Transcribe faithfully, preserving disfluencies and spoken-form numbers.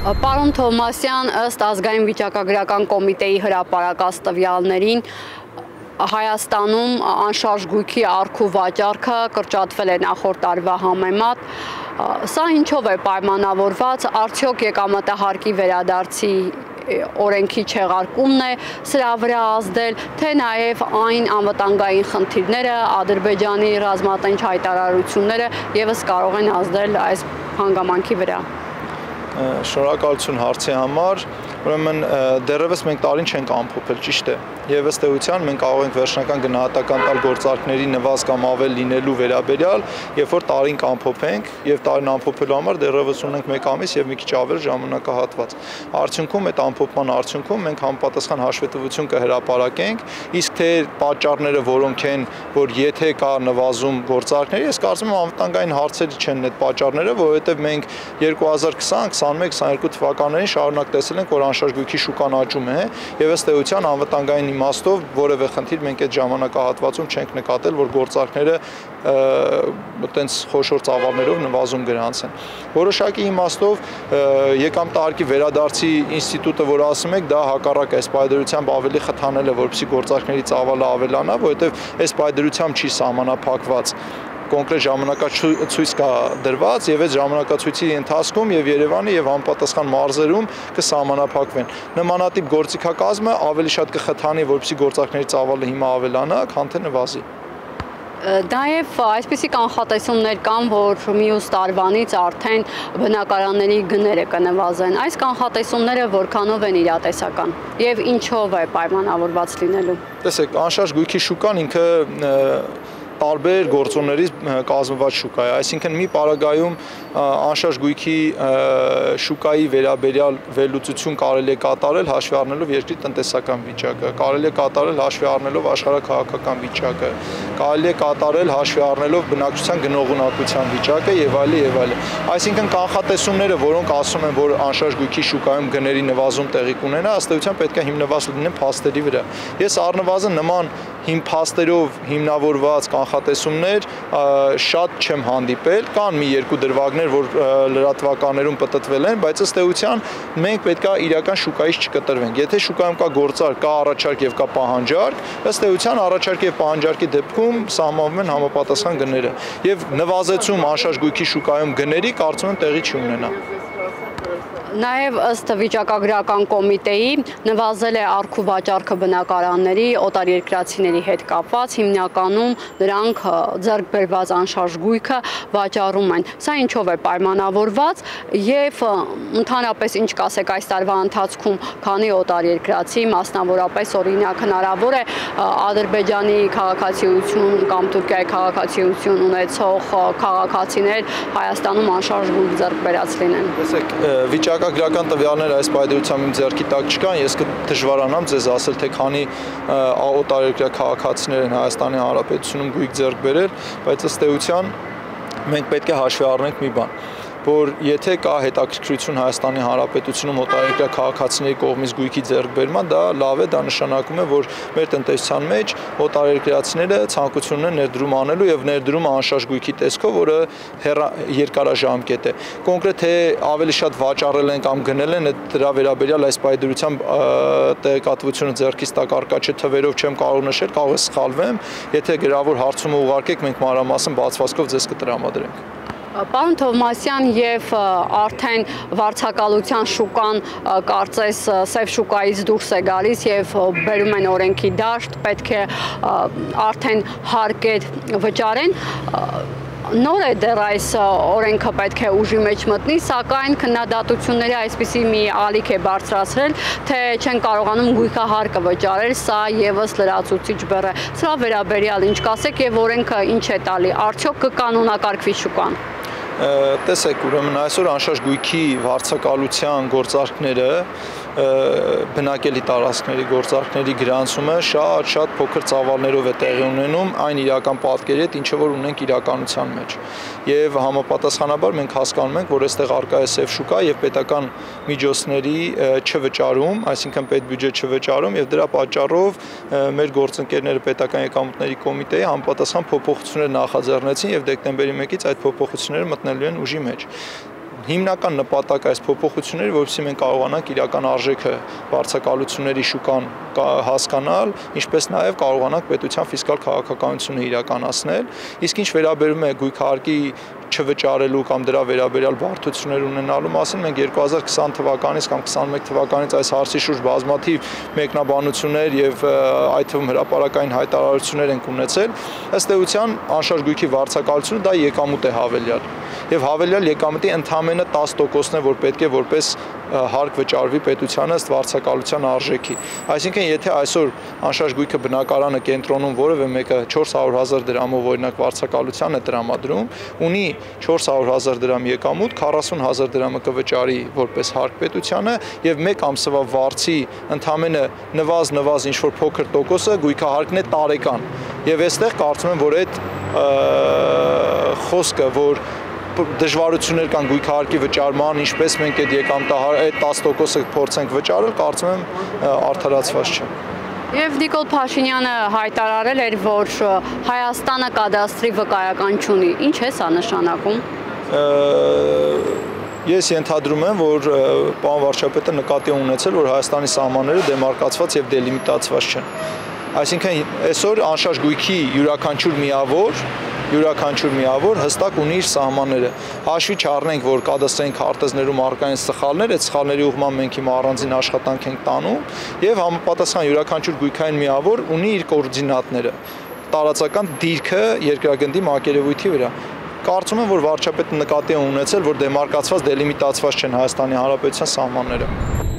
Պարոն Թովմասյան, ըստ ազգային վիճակագրական կոմիտեի հրապարակած տվյալներին Հայաստանում անշարժ գույքի առքու վաճառքը կրճատվել է նախորդ տարվա համեմատ։ Սա ինչով է պայմանավորված, արդյոք եկամտահարկի վերադարձի օրենքի չեղարկումն է սրա վրա ազդել, թե նաև այն անվտանգային խնդիրները, Ադրբեջանի ռազմատենչ հայտարարությունները ևս կարող են ազդել այս հանգամանքի վրա։ Շնորհակալություն հարցի համար, ուրեմն դեռևս մենք տարին չենք ամփոփել, ճիշտ է, եւ ըստ էության մենք կարող ենք վերջնական գնահատական տալ գործարքների նվազ կամ ավել լինելու վերաբերյալ, երբ որ տարին կամփոփենք եւ տարին ամփոփելու համար դեռևս ունենք մեկ ամիս եւ մի քիչ ավել ժամանակահատված։ Արդյունքում այդ ամփոփման արդյունքում մենք համապատասխան հաշվետվություն կհրապարակենք, իսկ թե պատճառները որոնք են, որ եթե կա նվազում գործարքների, ես կարծում եմ անվտանգային հարցերի չեն այդ պատճառները, որովհետեւ մենք երկու հազար քսան, քսանմեկ, քսաներկու թվականներին շարունակ տեսել ենք, որ անշարժ գույքի շուկան աճում է եւ ըստ էության անվտանգային իմաստով որևէ խնդիր մենք այդ ժամանակահատվածում չենք նկատել, որ գործարքները այտենց խոշոր ծավալներով նվազում գրանցեն։ Որոշակի իմաստով եկամտահարկի վերադարձի ինստիտուտը, որ ասում եք, դա հակառակ է, այս պայմանությամբ ավելի խթանել է, որպեսզի գործարքների ծավալը ավելանա, որովհետեւ այս պայմանությամբ չի սահմանափակված կոնկրետ ժամանակացույց կա դրված եւ այդ ժամանակացույցի ընթացքում եւ Երևանի եւ համապատասխան մարզերում կսահմանափակվեն։ Նմանատիպ գործիքակազմը ավելի շատ կխթանի, որպեսզի գործարքների ծավալը հիմա ավելանա, քան թե նվազի։ Նաև այսպիսի կանխատեսումներ կան, որ մյուս տարվանից արդեն բնակարանների գները կնվազեն։ Այս կանխատեսումները որքանով են իրատեսական եւ ինչով է պայմանավորված լինելու։ Տեսեք, անշարժ գույքի շուկան ինքը տարբեր գործոններից կազմված շուկա է, այսինքն մի պարագայում անշարժ գույքի շուկայի վերաբերյալ վերլուծություն կարելի է կատարել հաշվի առնելով երկրի տնտեսական վիճակը, կարելի է կատարել հաշվի առնելով աշխարհաքաղաքական վիճակը, կարելի է կատարել հաշվի առնելով բնակչության գնողունակության վիճակը եւ այլն եւ այլն։ Այսինքն կանխատեսումները, որոնք ասում են, որ անշարժ գույքի շուկայում գների նվազում տեղի կունենա, ըստ էության պետք է հիմնված լինեն փաստերի վրա։ Ես առնվազն նման հիմ փաստերով հիմնավորված կանխատեսումներ շատ չեմ հանդիպել, կան մի երկու դրվագներ, որ լրատվականներում պտտվել են, բայց ըստ էության մենք պետք է իրական շուկայից չկտրվենք։ Եթե շուկայում կա գործարք, կա առաջարկ եւ կա պահանջարկ, ըստ էության առաջարկ եւ պահանջարկի դեպքում սահմանվում են համապատասխան գները։ Եվ նվազեցում անշարժ գույքի շուկայում գների կարծում եմ տեղի չի ունենա։ Նաև ըստ վիճակագրական կոմիտեի նվազել է առքու վաճառքը բնակարանների օտարերկրացիների հետ կապված, հիմնականում նրանք ձեռք բերված անշարժ գույքը վաճառում են։ Սա ինչով է պայմանավորված եւ ընդհանրապես ինչ կասեք այս տարվա ընթացքում, քանի օտարերկրացի, մասնավորապես օրինակ հնարավոր է Ադրբեջանի քաղաքացիություն կամ Թուրքիայի քաղաքացիություն ունեցող քաղաքացիներ Հայաստանում անշարժ գույք ձեռք բերած լինեն։ Տեսեք, վիճակագրական տվյալները այս պայմանությամբ իմ ձեռքի տակ չկան, ես կդժվարանամ ձեզ ասել, թե քանի օտարերկրյա քաղաքացիներ են Հայաստանի Հանրապետությունում գույք ձեռք բերել, բայց ըստ էության մենք պետք է հաշվի առնենք մի բան, որ եթե կա հետաքրքրություն Հայաստանի Հանրապետությունում օտարերկրյա քաղաքացիների կողմից գույքի ձեռքբերման, դա լավ է, դա նշանակում է, որ մեր տնտեսության մեջ օտարերկրացիները ցանկություն ունեն ներդրում անելու եւ ներդրումը անշարժ գույքի տեսքով, որը երկարաժամկետ է։ Կոնկրետ թե ավելի շատ վաճառել են կամ գնել են, դրա վերաբերյալ այս պայմանությամբ տեղեկատվությունը ձեռքից տակ առկա չէ, թվերով չեմ կարող նշել, կարող է սխալվեմ, եթե գրավոր հարցումը ուղարկեք, մենք մանրամասն բացվածքով ձեզ կտրամադրենք։ Պարոն Թովմասյան, եւ արդեն վարձակալության շուկան կարծես սև շուկայից դուրս է գալիս եւ բերում են օրենքի դաշտ, պետք է արդեն հարկեր վճարեն։ Նոր է դեռ այս օրենքը պետք է ուժի մեջ մտնի, սակայն քննադատությունները այսպիսի մի ալիք է բարձրացրել, թե չեն կարողանում գույքահարկը վճարել, սա եւս լրացուցիչ բեռ է։ Սրա վերաբերյալ ինչ կասեք եւ օրենքը ինչ է տալի, արդյոք կկանոնակարգվի շուկան։ Տեսեք, ուրեմն այսօր անշարժ գույքի վարձակալության գործարքները բնակելի տարածքների գործարքների գրանցումը շատ-շատ փոքր ծավալներով է տեղի ունենում այն իրական պատկերի հետ, ինչը որ ունենք իրականության մեջ։ Եվ համապատասխանաբար մենք հասկանում ենք, որ այստեղ առկա է սև շուկա եւ պետական միջոցների չվճարում, այսինքն պետբյուջե չվճարում եւ դրա պատճառով մեր գործընկերները պետական եկամուտների կոմիտեի համապատասխան փոփոխություններ նախաձեռնեցին եւ դեկտեմբերի մեկից այդ փոփոխությունները մտնելու են ուժի մեջ։ հիմնական նպատակը այս փոփոխությունների, որովհետեւ մենք կարողանանք իրական արժեքը վարձակալությունների շուկան հասկանալ, ինչպես նաև կարողանանք պետության ֆիսկալ քաղաքականությունը իրականացնել, իսկ ինչ վերաբերում է գույքահարկի չվճարելու կամ դրա վերաբերյալ բարդություններ ունենալու մասին մենք երկու հազար քսան թվականից կամ քսանմեկ թվականից այս հարցի շուրջ բազմաթիվ մեկնաբանություններ եւ այդ թվում հրապարակային հայտարարություններ ենք ունեցել, ըստ էության անշարժ գույքի վարձակալությունը դա եկամուտ է հավելյալ եւ հավելյալ եկամուտի ընդամենը տաս տոկոսն է, որ պետք է որպես հարկ վճարվի պետությանը ըստ վարձակալության արժեքի։ Այսինքն, եթե այսօր անշարժ գույքը բնակարանը կենտրոնում որևէ մեկը չորս հարյուր հազար դրամով օրինակ վարձակալության է տրամադրում, ունի չորս հարյուր հազար դրամ եկամուտ, քառասուն հազար դրամը կվճարի որպես հարկ պետությանը եւ մեկ ամսվա վարձի ընդամենը նվազ նվազ ինչ որ փոքր տոկոսը գույքահարկն է տարեկան։ Եվ այստեղ կարծում եմ, որ այդ խոսքը, որ դժվարություններ կան գույքահարկի վճարման, ինչպես մենք այդ եկամտահար այդ տաս տոկոսը փորձենք վճարել, կարծում եմ արդարացված չէ։ Եվ Նիկոլ Փաշինյանը հայտարարել էր, որ Հայաստանը կադաստրի վկայական չունի։ Ինչ է սա նշանակում։ Ես ենթադրում եմ, որ պարոն վարչապետը նկատի է ունեցել, որ Հայաստանի սահմանները դեմարկացված եւ դելիմիտացված չեն։ Այսինքն այսօր անշարժ գույքի յուրաքանչյուր միավոր յուրաքանչյուր միավոր հստակ ունի իր սահմանները։ Հաշվի չառնենք, որ կադաստրային քարտեզներում առկա են սխալներ, այդ սխալների ուղղման մենք հիմա առանձին աշխատանք ենք տանում եւ համապատասխան յուրաքանչյուր գույքային միավոր ունի իր կոորդինատները, տարածական դիրքը երկրագնդի մակերևույթի վրա։ Կարծում եմ, որ վարչապետը նկատի է ունեցել, որ դեմարկացված, դելիմիտացված չեն Հայաստանի Հանրապետության սահմանները։